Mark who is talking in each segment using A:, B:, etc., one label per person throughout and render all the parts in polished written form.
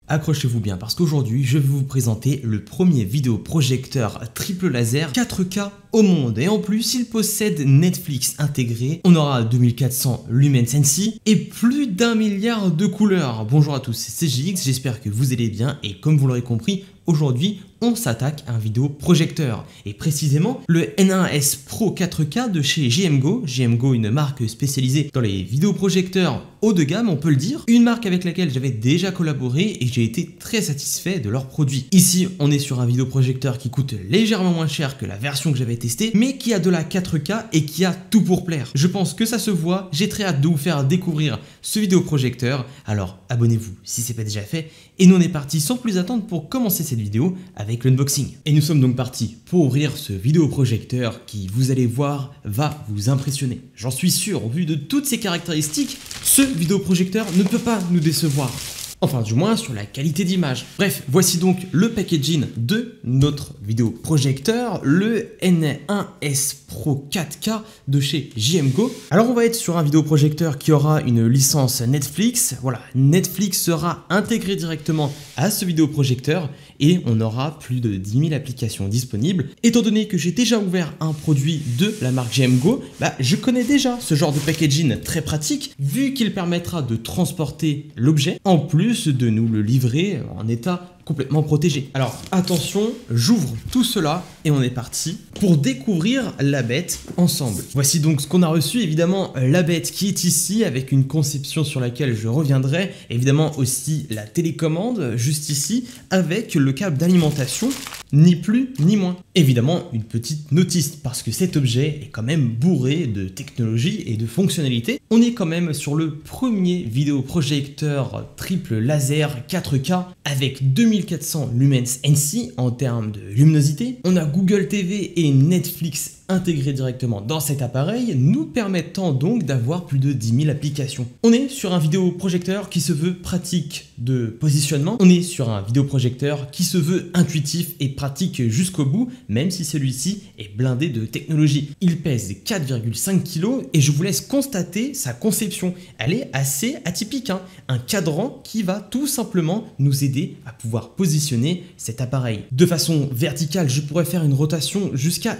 A: Accrochez-vous bien parce qu'aujourd'hui je vais vous présenter le premier vidéoprojecteur triple laser 4K au monde et en plus il possède Netflix intégré, on aura 2400 lumens NC et plus d'1 milliard de couleurs. Bonjour à tous, c'est JX, j'espère que vous allez bien et comme vous l'aurez compris, aujourd'hui on s'attaque à un vidéoprojecteur et précisément le N1S Pro 4K de chez JMGO. JMGO, une marque spécialisée dans les vidéoprojecteurs haut de gamme, on peut le dire, une marque avec laquelle j'avais déjà collaboré et j'ai été très satisfait de leurs produits. Ici on est sur un vidéoprojecteur qui coûte légèrement moins cher que la version que j'avais testée mais qui a de la 4K et qui a tout pour plaire. Je pense que ça se voit, j'ai très hâte de vous faire découvrir ce vidéoprojecteur, alors abonnez-vous si ce n'est pas déjà fait et nous on est parti sans plus attendre pour commencer cette vidéo avec l'unboxing. Et nous sommes donc partis pour ouvrir ce vidéoprojecteur qui, vous allez voir, va vous impressionner. J'en suis sûr, au vu de toutes ces caractéristiques, ce vidéoprojecteur ne peut pas nous décevoir. Enfin, du moins sur la qualité d'image. Bref, voici donc le packaging de notre vidéoprojecteur, le N1S Pro 4K de chez JMGO. Alors, on va être sur un vidéoprojecteur qui aura une licence Netflix. Voilà, Netflix sera intégré directement à ce vidéoprojecteur et on aura plus de 10 000 applications disponibles. Étant donné que j'ai déjà ouvert un produit de la marque JMGO, je connais déjà ce genre de packaging très pratique vu qu'il permettra de transporter l'objet en plus de nous le livrer en état complètement protégé. Alors attention, j'ouvre tout cela et on est parti pour découvrir la bête ensemble. Voici donc ce qu'on a reçu, évidemment la bête qui est ici avec une conception sur laquelle je reviendrai, évidemment aussi la télécommande juste ici avec le câble d'alimentation, ni plus ni moins. Évidemment une petite notice parce que cet objet est quand même bourré de technologie et de fonctionnalités. On est quand même sur le premier vidéoprojecteur triple laser 4K avec 2400 lumens NC en termes de luminosité. On a Google TV et Netflix intégrés directement dans cet appareil, nous permettant donc d'avoir plus de 10 000 applications. On est sur un vidéoprojecteur qui se veut pratique de positionnement, on est sur un vidéoprojecteur qui se veut intuitif et pratique jusqu'au bout, même si celui-ci est blindé de technologie. Il pèse 4,5 kg et je vous laisse constater sa conception. Elle est assez atypique, hein. Un cadran qui va tout simplement nous aider à pouvoir positionner cet appareil. De façon verticale, je pourrais faire une rotation jusqu'à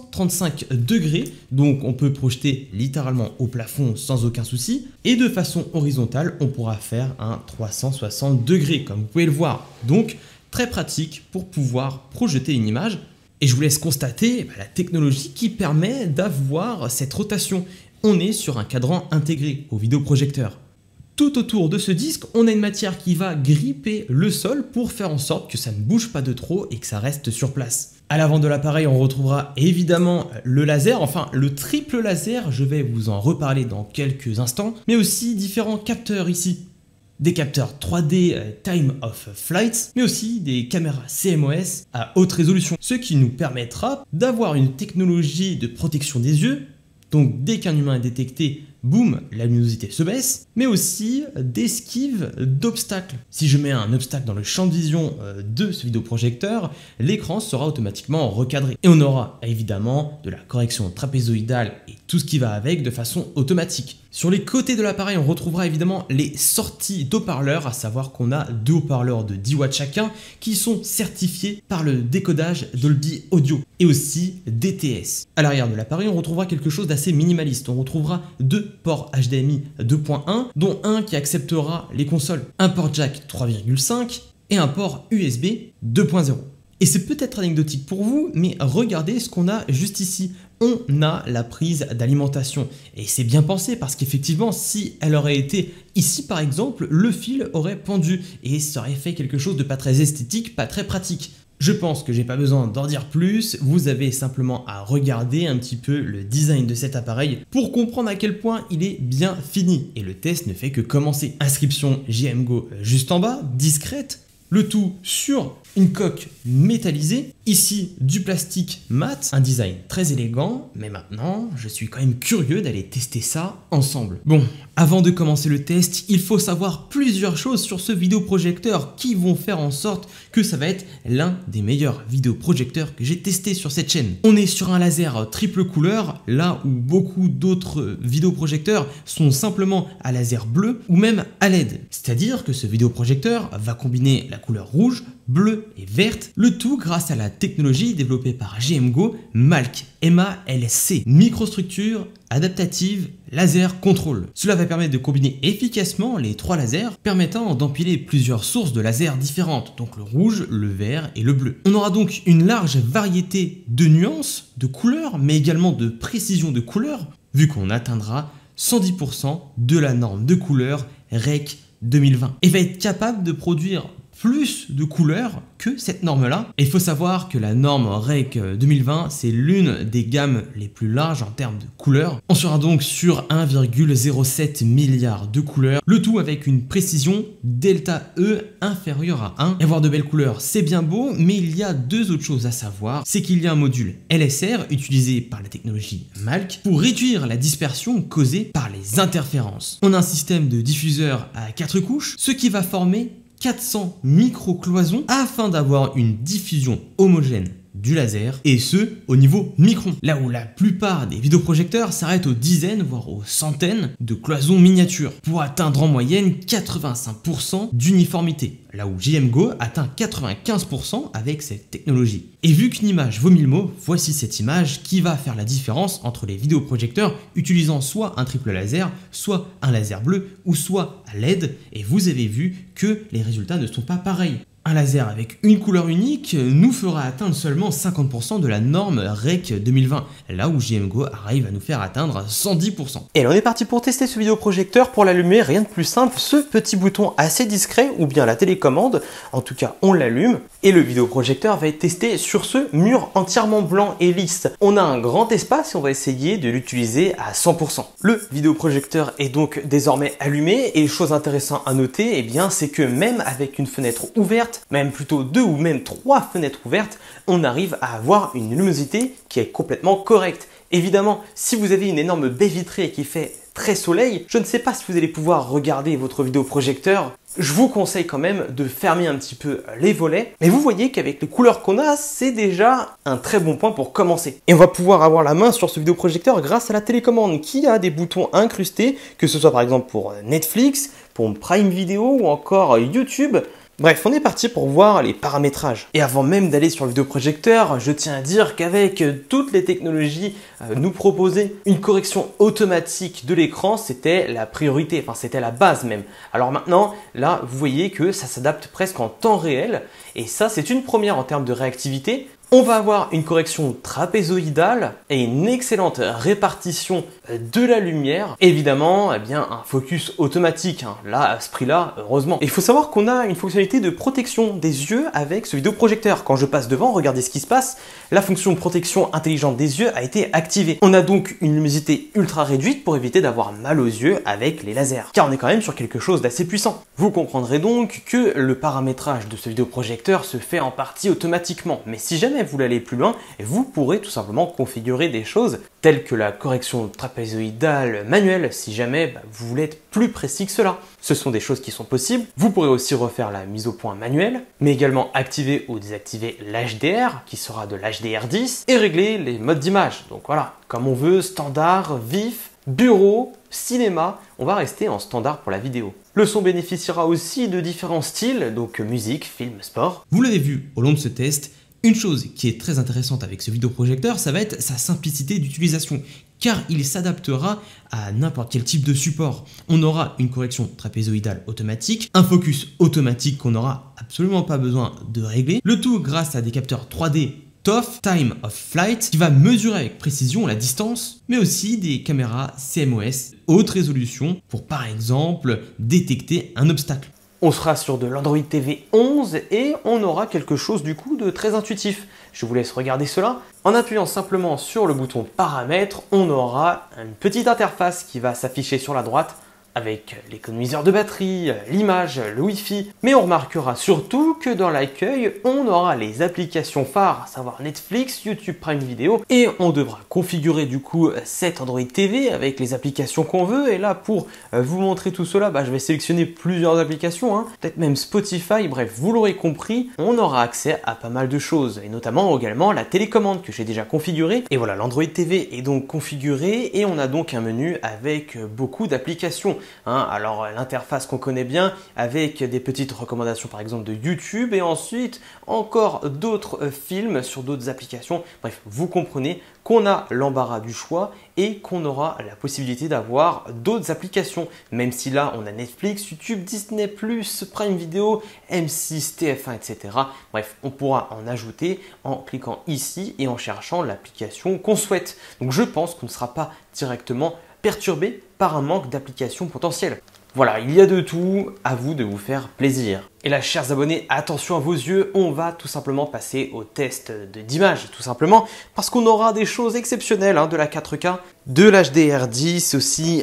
A: 135 degrés, donc on peut projeter littéralement au plafond sans aucun souci. Et de façon horizontale, on pourra faire un 360 degrés, comme vous pouvez le voir. Donc très pratique pour pouvoir projeter une image. Et je vous laisse constater la technologie qui permet d'avoir cette rotation. On est sur un cadran intégré au vidéoprojecteur. Tout autour de ce disque, on a une matière qui va gripper le sol pour faire en sorte que ça ne bouge pas de trop et que ça reste sur place. À l'avant de l'appareil, on retrouvera évidemment le laser, enfin le triple laser, je vais vous en reparler dans quelques instants, mais aussi différents capteurs ici. Des capteurs 3D Time of Flight, mais aussi des caméras CMOS à haute résolution, ce qui nous permettra d'avoir une technologie de protection des yeux. Donc dès qu'un humain est détecté, boum, la luminosité se baisse, mais aussi d'esquive d'obstacles. Si je mets un obstacle dans le champ de vision de ce vidéoprojecteur, l'écran sera automatiquement recadré. Et on aura évidemment de la correction trapézoïdale et tout ce qui va avec de façon automatique. Sur les côtés de l'appareil, on retrouvera évidemment les sorties d'haut-parleurs, à savoir qu'on a deux haut-parleurs de 10 watts chacun qui sont certifiés par le décodage Dolby Audio et aussi DTS. À l'arrière de l'appareil, on retrouvera quelque chose d'assez minimaliste. On retrouvera deux ports HDMI 2.1, dont un qui acceptera les consoles, un port jack 3,5 et un port USB 2.0. Et c'est peut-être anecdotique pour vous, mais regardez ce qu'on a juste ici. On a la prise d'alimentation. Et c'est bien pensé parce qu'effectivement, si elle aurait été ici par exemple, le fil aurait pendu et ça aurait fait quelque chose de pas très esthétique, pas très pratique. Je pense que j'ai pas besoin d'en dire plus, vous avez simplement à regarder un petit peu le design de cet appareil pour comprendre à quel point il est bien fini. Et le test ne fait que commencer. Inscription JMGO juste en bas, discrète. Le tout sur une coque métallisée. ici du plastique mat, un design très élégant, mais maintenant je suis quand même curieux d'aller tester ça ensemble. Bon, avant de commencer le test, il faut savoir plusieurs choses sur ce vidéoprojecteur qui vont faire en sorte que ça va être l'un des meilleurs vidéoprojecteurs que j'ai testé sur cette chaîne. On est sur un laser triple couleur, là où beaucoup d'autres vidéoprojecteurs sont simplement à laser bleu ou même à LED. C'est-à-dire que ce vidéoprojecteur va combiner la couleur rouge, bleue et verte, le tout grâce à la technologie développée par GMGO MALC, MALC, microstructure adaptative laser control. Cela va permettre de combiner efficacement les trois lasers, permettant d'empiler plusieurs sources de lasers différentes, donc le rouge, le vert et le bleu. On aura donc une large variété de nuances, de couleurs, mais également de précision de couleurs, vu qu'on atteindra 110% de la norme de couleur REC 2020 et va être capable de produire plus de couleurs que cette norme-là. Et il faut savoir que la norme REC 2020, c'est l'une des gammes les plus larges en termes de couleurs. On sera donc sur 1,07 milliard de couleurs, le tout avec une précision delta E inférieure à 1. Et avoir de belles couleurs, c'est bien beau, mais il y a deux autres choses à savoir. C'est qu'il y a un module LSR utilisé par la technologie MALC pour réduire la dispersion causée par les interférences. On a un système de diffuseur à 4 couches, ce qui va former 400 micro-cloisons afin d'avoir une diffusion homogène du laser, et ce au niveau micron, là où la plupart des vidéoprojecteurs s'arrêtent aux dizaines voire aux centaines de cloisons miniatures pour atteindre en moyenne 85% d'uniformité, là où GMGO atteint 95% avec cette technologie. Et vu qu'une image vaut 1000 mots, voici cette image qui va faire la différence entre les vidéoprojecteurs utilisant soit un triple laser, soit un laser bleu ou soit à LED, et vous avez vu que les résultats ne sont pas pareils. Un laser avec une couleur unique nous fera atteindre seulement 50% de la norme REC 2020, là où GMGO arrive à nous faire atteindre 110%. Et là on est parti pour tester ce vidéoprojecteur. Pour l'allumer, rien de plus simple, ce petit bouton assez discret ou bien la télécommande, en tout cas on l'allume et le vidéoprojecteur va être testé sur ce mur entièrement blanc et lisse. On a un grand espace et on va essayer de l'utiliser à 100%. Le vidéoprojecteur est donc désormais allumé et chose intéressante à noter, eh bien, c'est que même avec une fenêtre ouverte, même plutôt 2 ou même 3 fenêtres ouvertes, on arrive à avoir une luminosité qui est complètement correcte. Évidemment, si vous avez une énorme baie vitrée qui fait très soleil, je ne sais pas si vous allez pouvoir regarder votre vidéoprojecteur. Je vous conseille quand même de fermer un petit peu les volets. Mais vous voyez qu'avec les couleurs qu'on a, c'est déjà un très bon point pour commencer. Et on va pouvoir avoir la main sur ce vidéoprojecteur grâce à la télécommande qui a des boutons incrustés, que ce soit par exemple pour Netflix, pour Prime Video ou encore YouTube. Bref, on est parti pour voir les paramétrages. Et avant même d'aller sur le vidéoprojecteur, je tiens à dire qu'avec toutes les technologies nous proposées, une correction automatique de l'écran, c'était la priorité, enfin c'était la base même. Alors maintenant, là, vous voyez que ça s'adapte presque en temps réel, et ça c'est une première en termes de réactivité. On va avoir une correction trapézoïdale et une excellente répartition de la lumière. Évidemment, eh bien, un focus automatique, hein. Là, à ce prix-là, heureusement. Et il faut savoir qu'on a une fonctionnalité de protection des yeux avec ce vidéoprojecteur. Quand je passe devant, regardez ce qui se passe. La fonction de protection intelligente des yeux a été activée. On a donc une luminosité ultra réduite pour éviter d'avoir mal aux yeux avec les lasers. Car on est quand même sur quelque chose d'assez puissant. Vous comprendrez donc que le paramétrage de ce vidéoprojecteur se fait en partie automatiquement. Mais si jamais vous voulez aller plus loin, vous pourrez tout simplement configurer des choses telles que la correction trapézoïdale manuelle si jamais vous voulez être plus précis que cela. Ce sont des choses qui sont possibles. Vous pourrez aussi refaire la mise au point manuelle, mais également activer ou désactiver l'HDR qui sera de l'HDR10 et régler les modes d'image. Donc voilà, comme on veut, standard, vif, bureau, cinéma, on va rester en standard pour la vidéo. Le son bénéficiera aussi de différents styles, donc musique, film, sport. Vous l'avez vu au long de ce test, une chose qui est très intéressante avec ce vidéoprojecteur, ça va être sa simplicité d'utilisation, car il s'adaptera à n'importe quel type de support. On aura une correction trapézoïdale automatique, un focus automatique qu'on n'aura absolument pas besoin de régler, le tout grâce à des capteurs 3D TOF, Time of Flight, qui va mesurer avec précision la distance, mais aussi des caméras CMOS haute résolution pour par exemple détecter un obstacle. On sera sur de l'Android TV 11 et on aura quelque chose du coup de très intuitif. Je vous laisse regarder cela. En appuyant simplement sur le bouton paramètres, on aura une petite interface qui va s'afficher sur la droite. avec l'économiseur de batterie, l'image, le Wi-Fi. Mais on remarquera surtout que dans l'accueil, on aura les applications phares, à savoir Netflix, YouTube Prime Video, et on devra configurer du coup cet Android TV avec les applications qu'on veut. Et là, pour vous montrer tout cela, je vais sélectionner plusieurs applications, peut-être même Spotify, bref, vous l'aurez compris, on aura accès à pas mal de choses, et notamment également la télécommande que j'ai déjà configurée. Et voilà, l'Android TV est donc configuré, et on a donc un menu avec beaucoup d'applications. Alors l'interface qu'on connaît bien avec des petites recommandations par exemple de YouTube et ensuite encore d'autres films sur d'autres applications. Bref, vous comprenez qu'on a l'embarras du choix et qu'on aura la possibilité d'avoir d'autres applications. Même si là on a Netflix, YouTube, Disney+, Prime Video, M6, TF1, etc. Bref, on pourra en ajouter en cliquant ici et en cherchant l'application qu'on souhaite. Donc je pense qu'on ne sera pas directement perturbé par un manque d'applications potentielles. Voilà, il y a de tout, à vous de vous faire plaisir. Et là, chers abonnés, attention à vos yeux, on va tout simplement passer au test d'image, tout simplement, parce qu'on aura des choses exceptionnelles de la 4K, de l'HDR10, aussi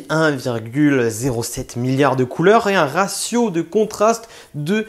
A: 1,07 milliard de couleurs et un ratio de contraste de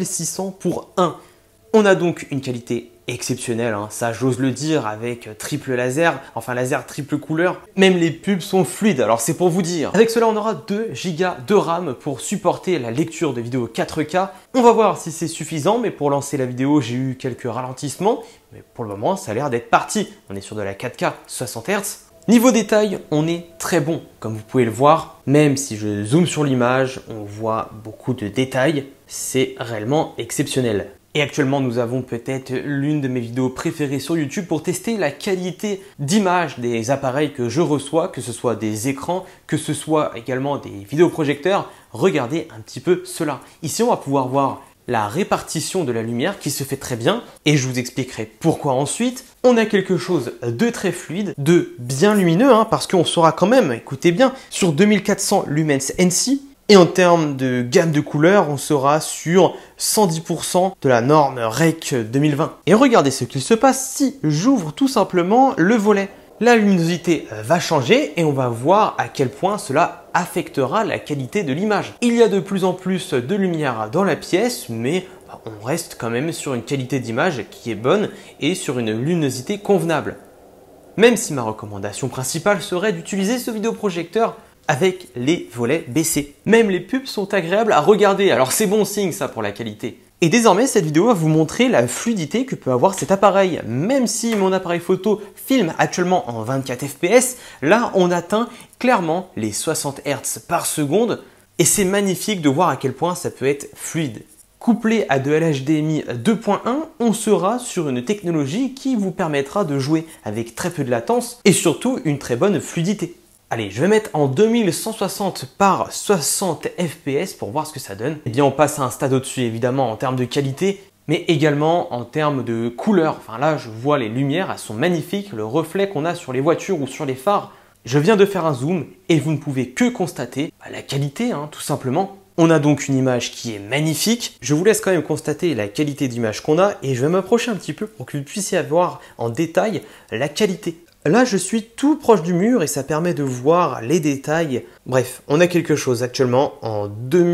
A: 1600:1. On a donc une qualité exceptionnelle, ça j'ose le dire, avec triple laser, enfin laser triple couleur. Même les pubs sont fluides, alors c'est pour vous dire. Avec cela, on aura 2 Go de RAM pour supporter la lecture de vidéos 4K. On va voir si c'est suffisant, mais pour lancer la vidéo, j'ai eu quelques ralentissements. Mais pour le moment, ça a l'air d'être parti. On est sur de la 4K 60 Hz. Niveau détail, on est très bon, comme vous pouvez le voir. Même si je zoome sur l'image, on voit beaucoup de détails. C'est réellement exceptionnel. Et actuellement, nous avons peut-être l'une de mes vidéos préférées sur YouTube pour tester la qualité d'image des appareils que je reçois, que ce soit des écrans, que ce soit également des vidéoprojecteurs. Regardez un petit peu cela. Ici, on va pouvoir voir la répartition de la lumière qui se fait très bien et je vous expliquerai pourquoi ensuite. On a quelque chose de très fluide, de bien lumineux, parce qu'on sera quand même, écoutez bien, sur 2400 lumens NC. Et en termes de gamme de couleurs, on sera sur 110% de la norme REC 2020. Et regardez ce qu'il se passe si j'ouvre tout simplement le volet. La luminosité va changer et on va voir à quel point cela affectera la qualité de l'image. Il y a de plus en plus de lumière dans la pièce, mais on reste quand même sur une qualité d'image qui est bonne et sur une luminosité convenable. Même si ma recommandation principale serait d'utiliser ce vidéoprojecteur avec les volets baissés. Même les pubs sont agréables à regarder, alors c'est bon signe ça pour la qualité. Et désormais, cette vidéo va vous montrer la fluidité que peut avoir cet appareil. Même si mon appareil photo filme actuellement en 24 fps, là on atteint clairement les 60 Hz par seconde et c'est magnifique de voir à quel point ça peut être fluide. Couplé à de l'HDMI 2.1, on sera sur une technologie qui vous permettra de jouer avec très peu de latence et surtout une très bonne fluidité. Allez, je vais mettre en 2160 par 60 fps pour voir ce que ça donne. Eh bien, on passe à un stade au-dessus, évidemment, en termes de qualité, mais également en termes de couleur. Enfin là, je vois les lumières, elles sont magnifiques. Le reflet qu'on a sur les voitures ou sur les phares. Je viens de faire un zoom et vous ne pouvez que constater la qualité, tout simplement. On a donc une image qui est magnifique. Je vous laisse quand même constater la qualité d'image qu'on a et je vais m'approcher un petit peu pour que vous puissiez voir en détail la qualité. Là, je suis tout proche du mur et ça permet de voir les détails. Bref, on a quelque chose actuellement en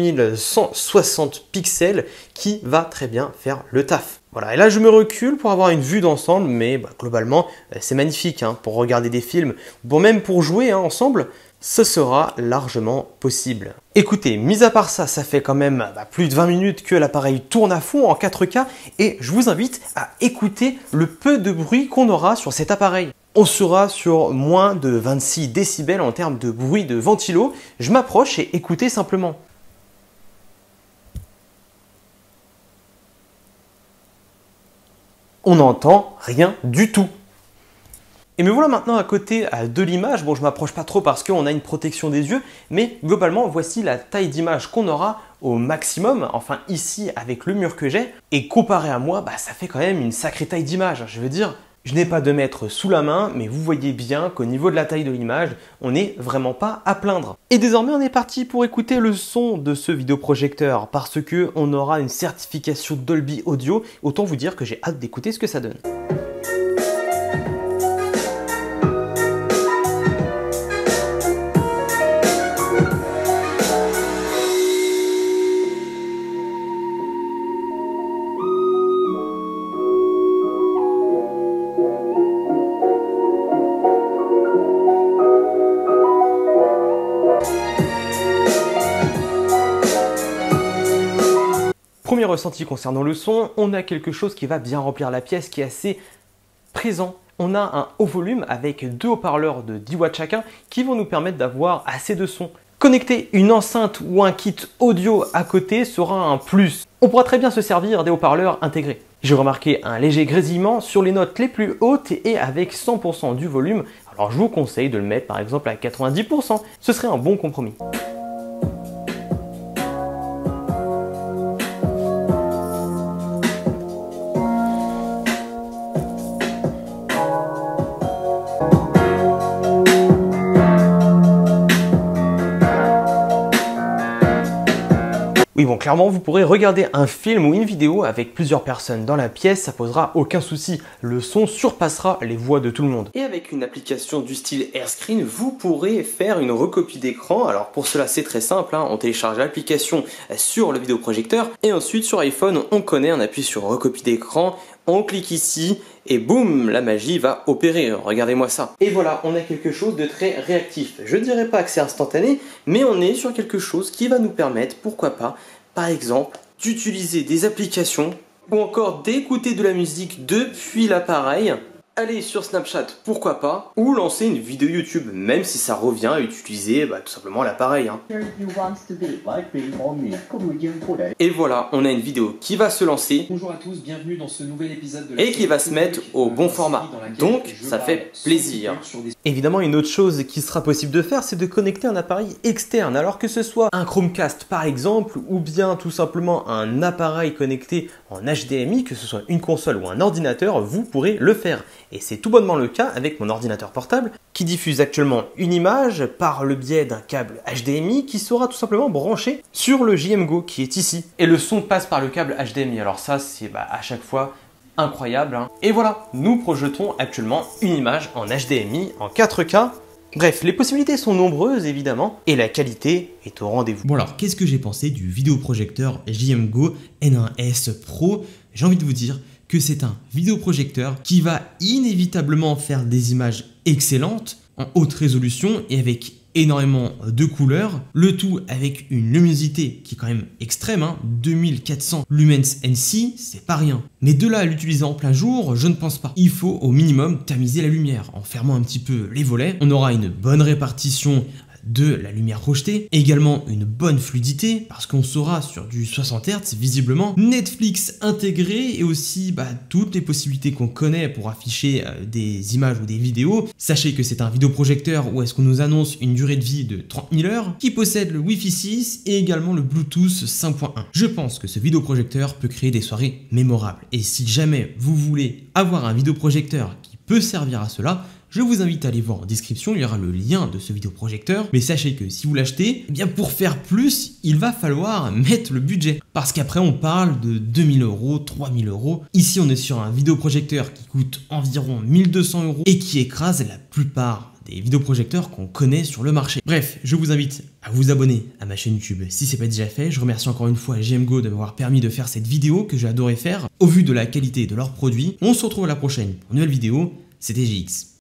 A: 2160 pixels qui va très bien faire le taf. Voilà, et là je me recule pour avoir une vue d'ensemble, mais globalement, c'est magnifique pour regarder des films, même pour jouer ensemble. Ce sera largement possible. Écoutez, mis à part ça, ça fait quand même plus de 20 minutes que l'appareil tourne à fond en 4K et je vous invite à écouter le peu de bruit qu'on aura sur cet appareil. On sera sur moins de 26 décibels en termes de bruit de ventilo. Je m'approche et écoutez simplement. On n'entend rien du tout. Et me voilà maintenant à côté de l'image. Bon, je ne m'approche pas trop parce qu'on a une protection des yeux, mais globalement, voici la taille d'image qu'on aura au maximum, enfin ici avec le mur que j'ai. Et comparé à moi, ça fait quand même une sacrée taille d'image. Je veux dire, je n'ai pas de mètre sous la main, mais vous voyez bien qu'au niveau de la taille de l'image, on n'est vraiment pas à plaindre. Et désormais, on est parti pour écouter le son de ce vidéoprojecteur parce qu'on aura une certification Dolby Audio. Autant vous dire que j'ai hâte d'écouter ce que ça donne. ressenti concernant le son, on a quelque chose qui va bien remplir la pièce, qui est assez présent. On a un haut volume avec 2 haut-parleurs de 10 watts chacun qui vont nous permettre d'avoir assez de son. Connecter une enceinte ou un kit audio à côté sera un plus. On pourra très bien se servir des haut-parleurs intégrés. J'ai remarqué un léger grésillement sur les notes les plus hautes et avec 100% du volume. Alors je vous conseille de le mettre par exemple à 90%. Ce serait un bon compromis. Oui bon, clairement vous pourrez regarder un film ou une vidéo avec plusieurs personnes dans la pièce, ça posera aucun souci. Le son surpassera les voix de tout le monde. Et avec une application du style AirScreen, vous pourrez faire une recopie d'écran. Alors pour cela c'est très simple, on télécharge l'application sur le vidéoprojecteur et ensuite sur iPhone on connaît, on appuie sur recopie d'écran, on clique ici et boum, la magie va opérer, regardez-moi ça. Et voilà, on a quelque chose de très réactif. Je ne dirais pas que c'est instantané, mais on est sur quelque chose qui va nous permettre, pourquoi pas, par exemple, d'utiliser des applications ou encore d'écouter de la musique depuis l'appareil. Aller sur Snapchat, pourquoi pas, ou lancer une vidéo YouTube, même si ça revient à utiliser tout simplement l'appareil. Et voilà, on a une vidéo qui va se lancer.
B: Bonjour à tous, bienvenue dans ce nouvel épisode de la
A: et qui va se mettre au bon format. Donc ça fait plaisir. Évidemment, une autre chose qui sera possible de faire, c'est de connecter un appareil externe. Alors que ce soit un Chromecast par exemple, ou bien tout simplement un appareil connecté en HDMI, que ce soit une console ou un ordinateur, vous pourrez le faire. Et c'est tout bonnement le cas avec mon ordinateur portable qui diffuse actuellement une image par le biais d'un câble HDMI qui sera tout simplement branché sur le JMGO qui est ici. Et le son passe par le câble HDMI. Alors ça, c'est à chaque fois incroyable. Et voilà, nous projetons actuellement une image en HDMI en 4K. Bref, les possibilités sont nombreuses évidemment et la qualité est au rendez-vous. Bon alors, qu'est-ce que j'ai pensé du vidéoprojecteur JMGO N1S Pro? J'ai envie de vous dire que c'est un vidéoprojecteur qui va inévitablement faire des images excellentes en haute résolution et avec énormément de couleurs, le tout avec une luminosité qui est quand même extrême, 2400 lumens NC, c'est pas rien. Mais de là à l'utiliser en plein jour, je ne pense pas. Il faut au minimum tamiser la lumière en fermant un petit peu les volets. On aura une bonne répartition de la lumière projetée, également une bonne fluidité parce qu'on sera sur du 60 Hz visiblement, Netflix intégré et aussi toutes les possibilités qu'on connaît pour afficher des images ou des vidéos. Sachez que c'est un vidéoprojecteur où est-ce qu'on nous annonce une durée de vie de 30 000 heures, qui possède le Wi-Fi 6 et également le Bluetooth 5.1. Je pense que ce vidéoprojecteur peut créer des soirées mémorables et si jamais vous voulez avoir un vidéoprojecteur qui peut servir à cela, je vous invite à aller voir en description, il y aura le lien de ce vidéoprojecteur. Mais sachez que si vous l'achetez, pour faire plus, il va falloir mettre le budget. Parce qu'après, on parle de 2000 euros, 3000 euros. Ici, on est sur un vidéoprojecteur qui coûte environ 1200 euros et qui écrase la plupart des vidéoprojecteurs qu'on connaît sur le marché. Bref, je vous invite à vous abonner à ma chaîne YouTube si ce n'est pas déjà fait. Je remercie encore une fois JMGO de m'avoir permis de faire cette vidéo que j'ai adoré faire. Au vu de la qualité de leurs produits, on se retrouve à la prochaine pour une nouvelle vidéo. C'était GX.